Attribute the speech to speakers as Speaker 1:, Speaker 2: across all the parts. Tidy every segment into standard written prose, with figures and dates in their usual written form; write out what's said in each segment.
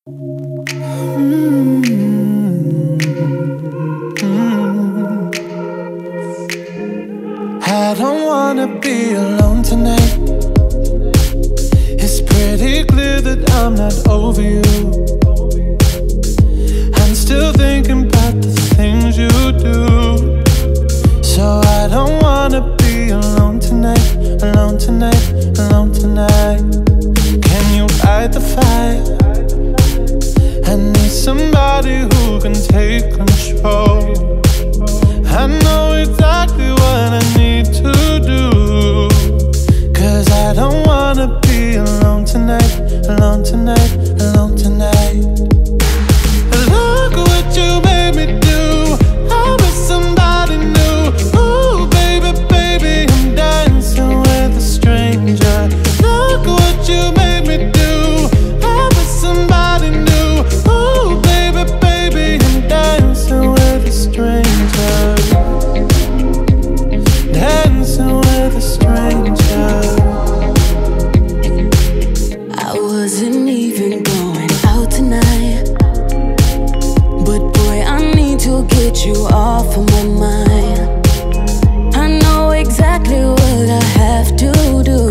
Speaker 1: I don't wanna be alone tonight. It's pretty clear that I'm not over you. I'm still thinking about the things you do. So I don't wanna be alone tonight, alone tonight, alone tonight. Can you light the fire? I need somebody who can take control. I know exactly what I need to do, 'cause I don't wanna be alone tonight, alone tonight, alone tonight. Look what you made me do. I'm with somebody new. Ooh, baby, baby, I'm dancing with a stranger. Look what you made me do. I'm with somebody new. Ooh, baby, baby, I'm dancing with a stranger. Dancing with a stranger.
Speaker 2: I wasn't even going out tonight, but boy, I need to get you off of my mind. I know exactly what I have to do.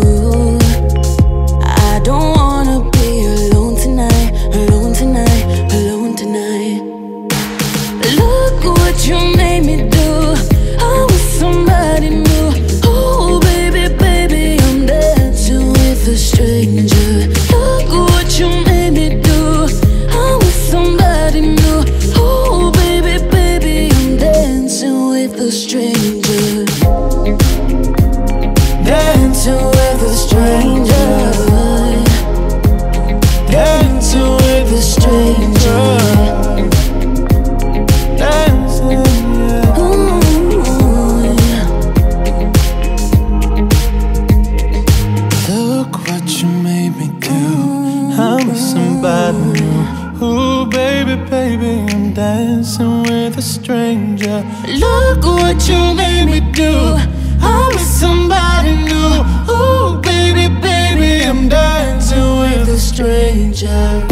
Speaker 2: I don't wanna be alone tonight, alone tonight, alone tonight. Look what you made me do. I'm with somebody new. Oh baby, baby, I'm dancing with a stranger. Look what you made me do. I'm with somebody new. Oh baby, baby, I'm dancing with a stranger. Dancing with a stranger. Dancing with a stranger.
Speaker 1: Dancing, yeah.
Speaker 2: Ooh, yeah.
Speaker 1: Look what you made me do. I'm with somebody new. Ooh, baby, baby, I'm dancing with a stranger. Look what you made me do. I'm with somebody new. Ooh, baby, baby, I'm dancing with a stranger.